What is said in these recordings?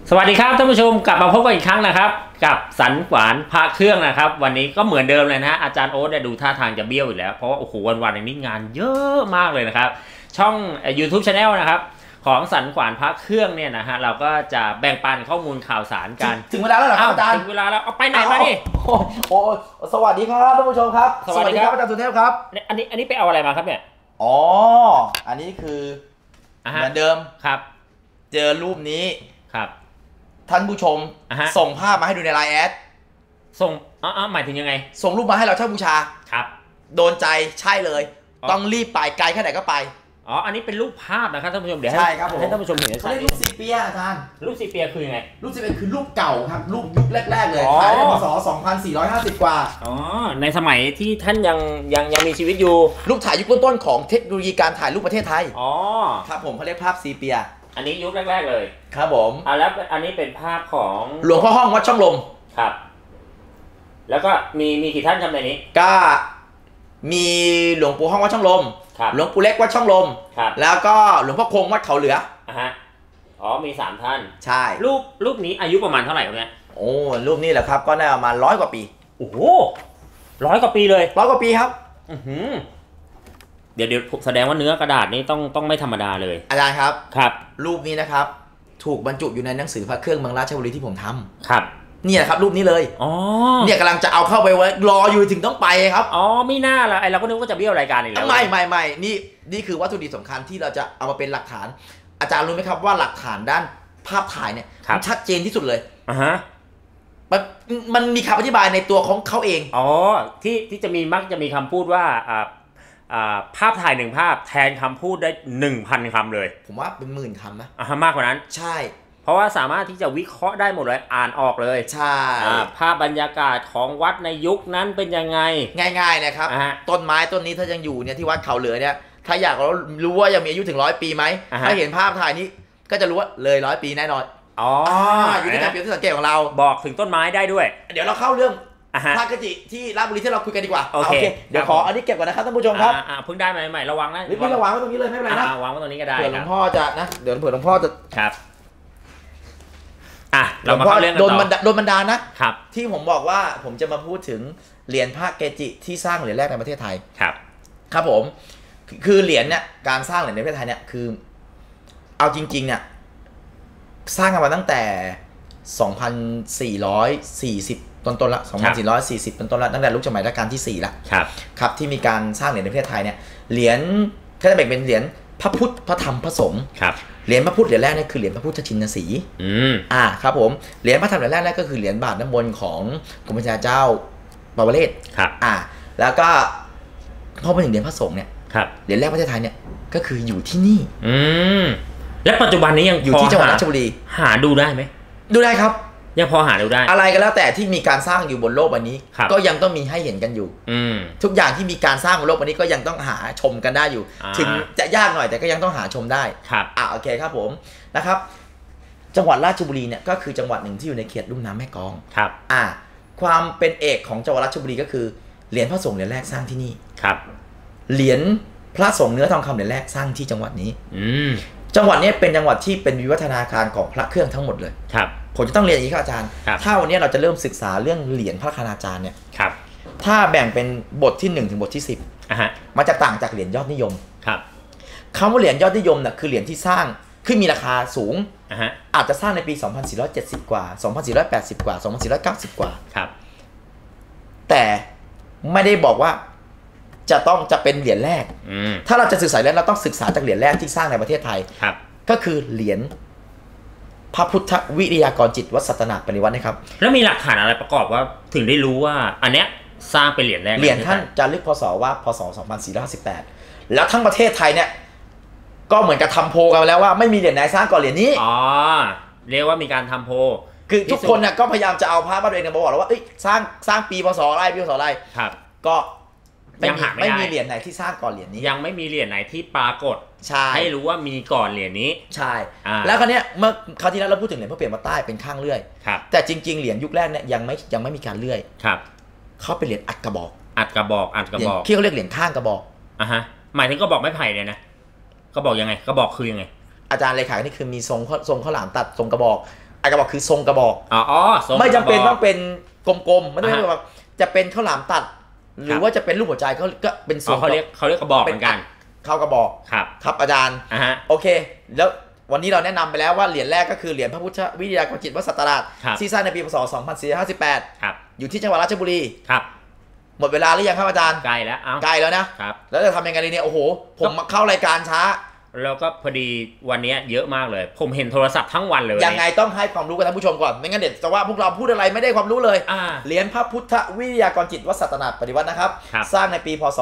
สวัสดีครับท่านผู้ชมกลับมาพบกันอีกครั้งนะครับกับสันขวานพระเครื่องนะครับวันนี้ก็เหมือนเดิมเลยนะฮะอาจารย์โอ๊ตเนี่ยดูท่าทางจะเบี้ยวอยู่แล้วเพราะว่าโอ้โหวันๆนี้งานเยอะมากเลยนะครับช่อง YouTube Channel นะครับของสันขวานพระเครื่องเนี่ยนะฮะเราก็จะแบ่งปันข้อมูลข่าวสารกันถึงเวลาแล้วเหรอครับอาจารย์ถึงเวลาแล้วเอาไปไหนมาดิโอ้สวัสดีครับท่านผู้ชมครับสวัสดีครับอาจารย์สุเทพครับอันนี้ไปเอาอะไรมาครับเนี่ยอ๋ออันนี้คือเหมือนเดิมครับเจอรูปนี้ครับท่านผู้ชมส่งภาพมาให้ดูในไลน์แอดส่งหมายถึงยังไงส่งรูปมาให้เราเช่าบูชาครับโดนใจใช่เลยต้องรีบไปไกลแค่ไหนก็ไปอันนี้เป็นรูปภาพนะครับท่านผู้ชมเดี๋ยวใช่ครับผมให้ท่านผู้ชมเห็นเขาเรียกรูปซีเปียอาจารย์รูปซีเปียคือยังไงรูปซีเปียคือรูปเก่าครับรูปยุคแรกๆเลยถ่ายในพศ2450 กว่าในสมัยที่ท่านยังมีชีวิตอยู่รูปถ่ายยุคต้นๆของเทคโนโลยีการถ่ายรูปประเทศไทยครับผมเขาเรียกภาพซีเปียอันนี้ยุคแรกๆเลยครับผมแล้วอันนี้เป็นภาพของหลวงพ่อห้องวัดช่องลมครับแล้วก็มีกี่ท่านจำในนี้ก็มีหลวงปู่ห้องวัดช่องลมหลวงปู่เล็กวัดช่องลมแล้วก็หลวงพ่อคงวัดเขาเหลือมี3ท่านใช่รูปนี้อายุประมาณเท่าไหร่ครับเนี่ยโอ้รูปนี้แหละครับก็ได้ประมาณ100 กว่าปีโอ้โห100 กว่าปีเลย 100 กว่าปีครับเดี๋ยวแสดงว่าเนื้อกระดาษนี้ต้องไม่ธรรมดาเลยอาจารย์ครับครับรูปนี้นะครับถูกบรรจุอยู่ในหนังสือพระเครื่องเมืองราชบุรีที่ผมทำครับนี่แหละครับรูปนี้เลยเนี่ยกำลังจะเอาเข้าไปไว้รออยู่ถึงต้องไปครับไม่น่าละเราก็นึกว่าจะเบี้ยวรายการอีกแล้วไม่นี่คือวัตถุดิบสำคัญที่เราจะเอามาเป็นหลักฐานอาจารย์รู้ไหมครับว่าหลักฐานด้านภาพถ่ายเนี่ยมันชัดเจนที่สุดเลยมันมีคำอธิบายในตัวของเขาเองที่มักจะมีคำพูดว่าภาพถ่าย1 ภาพแทนคำพูดได้ 1,000 คำเลยผมว่าเป็น10,000 คำนะมากกว่านั้นใช่เพราะว่าสามารถที่จะวิเคราะห์ได้หมดเลยอ่านออกเลยใช่ภาพบรรยากาศของวัดในยุคนั้นเป็นยังไงง่ายๆนะครับต้นไม้ต้นนี้ถ้ายังอยู่เนี่ยที่วัดเขาเหลือเนี่ยถ้าอยากรู้ว่ายังมีอายุถึง100 ปีไหมถ้าเห็นภาพถ่ายนี้ก็จะรู้ว่าเลย100 ปีแน่นอนอยู่ในการเปรียบเทียบสังเกตของเราบอกถึงต้นไม้ได้ด้วยเดี๋ยวเราเข้าเรื่องพระกจิที่ราชบุรีที่เราคุยกันดีกว่าโอเคเดี๋ยวขออันนี้เก็บก่อนนะครับท่านผู้ชมครับเพิ่งได้ใหม่ระวังนะนี่ระวังไว้ตรงนี้เลยไม่เป็นไรนะวางไว้ตรงนี้ก็ได้เผื่อหลวงพ่อจะนะเดี๋ยวเผื่อหลวงพ่อจะครับเรามาเข้าเรื่องกันต่อโดนบันดาลนะครับที่ผมบอกว่าผมจะมาพูดถึงเหรียญพระเกจิที่สร้างเหรียญแรกในประเทศไทยครับผมคือเหรียญเนี่ยการสร้างเหรียญในประเทศไทยเนี่ยคือเอาจริงๆเนี่ยสร้างกันมาตั้งแต่2440ต้นละ2440ต้นละตั้งแต่ยุคสมัยรัชกาลที่4ละครับที่มีการสร้างเหรียญในประเทศไทยเนี่ยเหรียญก็จะแบ่งเป็นเหรียญพระพุทธพระธรรมพระสงฆ์เหรียญพระพุทธเหรียญแรกนี่คือเหรียญพระพุทธชินสีครับผมเหรียญพระธรรมเหรียญแรกก็คือเหรียญบาทน้ำมนต์ของกรมพระเจ้าปวเรศแล้วก็พอมาถึงเหรียญพระสงฆ์เนี่ยเหรียญแรกประเทศไทยเนี่ยก็คืออยู่ที่นี่และปัจจุบันนี้ยังอยู่ที่จังหวัดราชบุรีหาดูได้ไหมดูได้ครับยังพอหาดูได้อะไรก็แล้วแต่ที่มีการสร้างอยู่บนโลกใบนี้ก็ยังต้องมีให้เห็นกันอยู่ทุกอย่างที่มีการสร้างบนโลกใบนี้ก็ยังต้องหาชมกันได้อยู่ถึงจะยากหน่อยแต่ก็ยังต้องหาชมได้โอเคครับผมนะครับจังหวัดราชบุรีเนี่ยก็คือจังหวัดหนึ่งที่อยู่ในเขตลุ่มน้ำแม่กลองความเป็นเอกของจังหวัดราชบุรีก็คือเหรียญพระสงฆ์เหรียญแรกสร้างที่นี่เหรียญพระสงฆ์เนื้อทองคำเหรียญแรกสร้างที่จังหวัดนี้จังหวัดนี้เป็นจังหวัดที่เป็นวิวัฒนาการของพระเครื่องทั้งหมดเลยผมจะต้องเรียนอย่างนี้ครับอาจารย์ถ้าวันนี้เราจะเริ่มศึกษาเรื่องเหรียญพระคณาจารย์เนี่ยถ้าแบ่งเป็นบทที่1ถึงบทที่10มันจะต่างจากเหรียญยอดนิยมคำว่าเหรียญยอดนิยมน่ะคือเหรียญที่สร้างขึ้นมีราคาสูงอาจจะสร้างในปี2470 กว่า2480 กว่า2490 กว่าแต่ไม่ได้บอกว่าจะเป็นเหรียญแรกถ้าเราจะศึกษาแล้วเราต้องศึกษาจากเหรียญแรกที่สร้างในประเทศไทยก็คือเหรียญพระพุทธวิริยากรจิตวัดสัตนาปณิวัตินะครับแล้วมีหลักฐานอะไรประกอบว่าถึงได้รู้ว่าอันเนี้ยสร้างเป็นเหรียญแรกเหรียญท่านจะลึกพศว่าพศ2458แล้วทั้งประเทศไทยเนี่ยก็เหมือนกับทำโพกันแล้วว่าไม่มีเหรียญไหนสร้างก่อนเหรียญนี้เรียกว่ามีการทำโพคือทุกคนเนี่ยก็พยายามจะเอาภาพมาตัวเองมาบอกแล้วว่าสร้างปีพศอะไรปีพศอะไรก็ไม่มีเหรียญไหนที่สร้างก่อนเหรียญนี้ยังไม่มีเหรียญไหนที่ปรากฏให้รู้ว่ามีก่อนเหรียญนี้ใช่แล้วคราวนี้เมื่อคราวที่แล้วเราพูดถึงเหรียญพระเปลี่ยนมาใต้เป็นข้างเลื่อยแต่จริงๆเหรียญยุคแรกเนี่ยยังไม่มีการเลื่อยเขาเป็นเหรียญอัดกระบอกที่เขาเรียกเหรียญข้างกระบอกหมายถึงกระบอกไม้ไผ่เลยนะกระบอกยังไงกระบอกคือยังไงอาจารย์เลขานี่คือมีทรงข้าวหลามตัดทรงกระบอกกระบอกคือทรงกระบอกไม่จำเป็นต้องเป็นกลมๆไม่ต้องเป็นแบบจะเป็นข้าวหลามตัดหรือว่าจะเป็นรูปหัวใจก็เป็นทรงเขาเรียกกระบอกเหมือนกันข้าวกระบอกครับอาจารย์โอเคแล้ววันนี้เราแนะนำไปแล้วว่าเหรียญแรกก็คือเหรียญพระพุทธวิทยากรจิตวัดสัตตราชที่สร้างในปีพศ 2458อยู่ที่จังหวัดราชบุรีหมดเวลาหรือยังครับอาจารย์ใกล้แล้วใกล้แล้วนะแล้วจะทำยังไงดีเนี่ยโอ้โหผมมาเข้ารายการช้าแล้วก็พอดีวันนี้เยอะมากเลยผมเห็นโทรศัพท์ทั้งวันเลยยังไงต้องให้ความรู้กับท่านผู้ชมก่อนไม่งั้นเดี๋ยวจะว่าพวกเราพูดอะไรไม่ได้ความรู้เลยเหรียญพระพุทธวิทยากรจิตวัดสัตนาปฏิวัตินะครับสร้างในปีพศ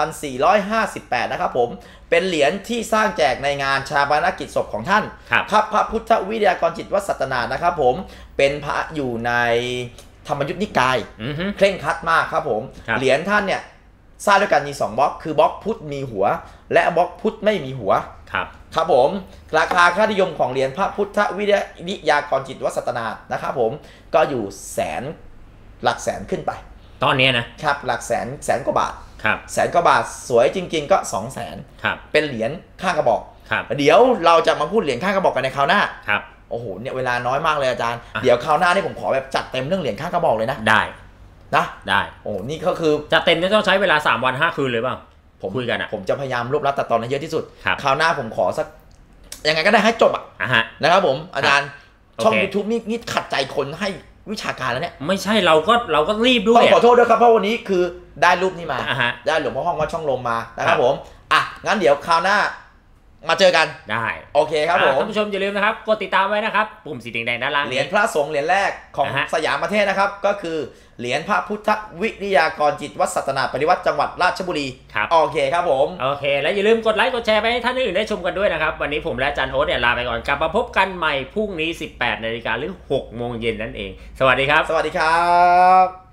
2458นะครับผมเป็นเหรียญที่สร้างแจกในงานชาปนกิจศพของท่านครับพระพุทธวิทยากรจิตวัดสัตนานะครับผมเป็นพระอยู่ในธรรมยุทธนิกายเคร่งครัดมากครับผมเหรียญท่านเนี่ยสร้างด้วยกันมี2บล็อกคือบล็อกพุทธมีหัวและบล็อกพุทธไม่มีหัวครับผมราคาค่านิยมของเหรียญพระพุทธวิทยากรจิตวัดสัตนานะครับผมก็อยู่หลักแสนขึ้นไปตอนนี้นะครับหลักแสนกว่าบาทแสนกว่าบาทสวยจริงๆก็200,000เป็นเหรียญข้างกระบอกเดี๋ยวเราจะมาพูดเหรียญข้างกระบอกกันในคราวหน้าโอ้โหเนี่ยเวลาน้อยมากเลยอาจารย์เดี๋ยวคราวหน้านี่ผมขอแบบจัดเต็มเรื่องเหรียญข้างกระบอกเลยนะได้โอ้นี่ก็คือจะเต็มต้องใช้เวลา3 วัน 5 คืนเลยเปล่าผมคุยกันผมจะพยายามรวบรัดตัดตอนให้เยอะที่สุดคราวหน้าผมขอสักยังไงก็ได้ให้จบนะครับผมอาจารย์ช่อง YouTube นี่ขัดใจคนให้วิชาการแล้วเนี่ยไม่ใช่เราก็รีบด้วยต้องขอโทษด้วยครับเพราะวันนี้คือได้รูปนี้มาได้หลวงพ่อห้องวัดช่องลมมานะครับผมงั้นเดี๋ยวคราวหน้ามาเจอกันได้โอเคครับผมท่านผู้ชมอย่าลืมนะครับกดติดตามไว้นะครับปุ่มสีแดงๆด้านล่างเหรียญพระสงฆ์เหรียญแรกของสยามประเทศนะครับก็คือเหรียญพระพุทธวิทยากรจิตวัดสัตนาปฏิวัติจังหวัดราชบุรีโอเคครับผมโอเคแล้วอย่าลืมกดไลค์กดแชร์ไปให้ท่านอื่นได้ชมกันด้วยนะครับวันนี้ผมและอาจารย์โอ๊ตเนี่ยลาไปก่อนกลับมาพบกันใหม่พรุ่งนี้ 18 นาฬิกาหรือ 6 โมงเย็นนั่นเองสวัสดีครับสวัสดีครับ